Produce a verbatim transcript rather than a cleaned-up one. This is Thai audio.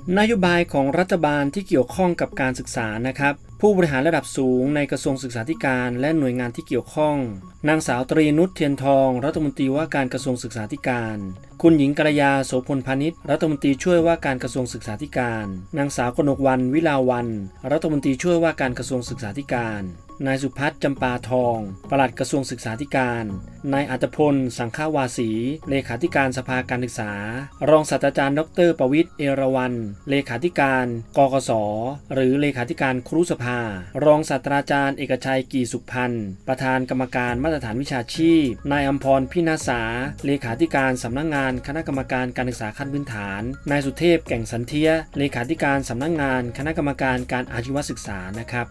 นโยบายของรัฐบาลที่เกี่ยวข้องกับการศึกษานะครับผู้บริหารระดับสูงในกระทรวงศึกษาธิการและหน่วยงานที่เกี่ยวข้องนางสาวตรีนุชเทียนทองรัฐมนตรีว่าการกระทรวงศึกษาธิการคุณหญิงกัลยาโสพลพานิชรัฐมนตรีช่วยว่าการกระทรวงศึกษาธิการนางสาวกนกวรรณวิลาวันรัฐมนตรีช่วยว่าการกระทรวงศึกษาธิการนายสุพัฒน์จำปาทองปลัดกระทรวงศึกษาธิการนายอัตพลสังฆาวาสีเลขาธิการสภาการศึกษารองศาสตราจารย์ดรประวิตรเอราวัณเลขาธิการกกสหรือเลขาธิการครุสภารองศาสตราจารย์เอกชัยกีสุขพันธ์ประธานกรรมการมาตรฐานวิชาชีพนายอัมพรพินาศาเลขาธิการสำนักงานคณะกรรมการการศึกษาขั้นพื้นฐานนายสุเทพแก่งสันเทียเลขาธิการสำนักงานคณะกรรมการการอาชีวศึกษานะครับ